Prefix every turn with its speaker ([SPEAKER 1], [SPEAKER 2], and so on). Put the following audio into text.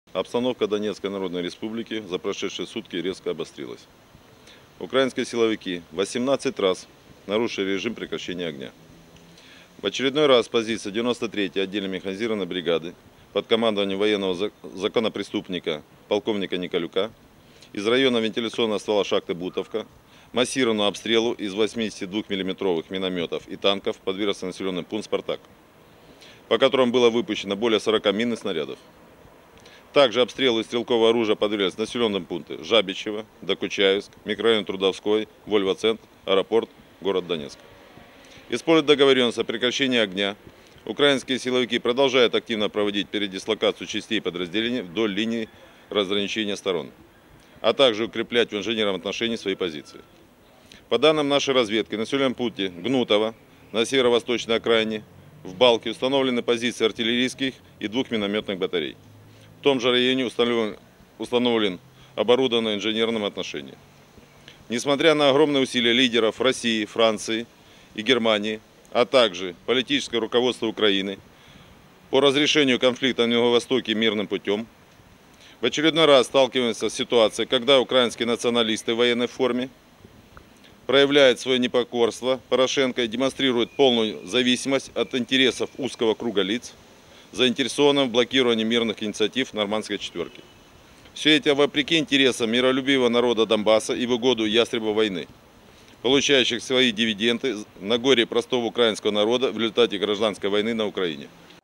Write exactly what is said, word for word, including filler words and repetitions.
[SPEAKER 1] Обстановка Донецкой Народной Республики за прошедшие сутки резко обострилась. Украинские силовики восемнадцать раз нарушили режим прекращения огня. В очередной раз позиция девяносто третьей отдельной механизированной бригады под командованием военного законопреступника полковника Николюка из района вентиляционного ствола шахты Бутовка массированному обстрелу из восьмидесятидвухмиллиметровых минометов и танков подвергся населенный пункт «Спартак», по которому было выпущено более сорока мин и снарядов. Также обстрелы стрелкового оружия подверглись населенным пунктам Жабичево, Докучаевск, микрорайон Трудовской, Вольво-Центр, аэропорт, город Донецк. Используя договоренность о прекращении огня, украинские силовики продолжают активно проводить передислокацию частей и подразделений вдоль линии разграничения сторон, а также укреплять в инженерном отношении свои позиции. По данным нашей разведки, на населенном пункте Гнутово на северо-восточной окраине в Балке установлены позиции артиллерийских и двух минометных батарей. В том же районе установлен, установлен оборудованный инженерном отношении. Несмотря на огромные усилия лидеров России, Франции и Германии, а также политическое руководство Украины по разрешению конфликта на Юго Востоке мирным путем, в очередной раз сталкиваемся с ситуацией, когда украинские националисты в военной форме проявляют свое непокорство Порошенко и демонстрируют полную зависимость от интересов узкого круга лиц, заинтересованных в блокировании мирных инициатив Нормандской четверки. Все это вопреки интересам миролюбивого народа Донбасса и в угоду ястреба войны, получающих свои дивиденды на горе простого украинского народа в результате гражданской войны на Украине.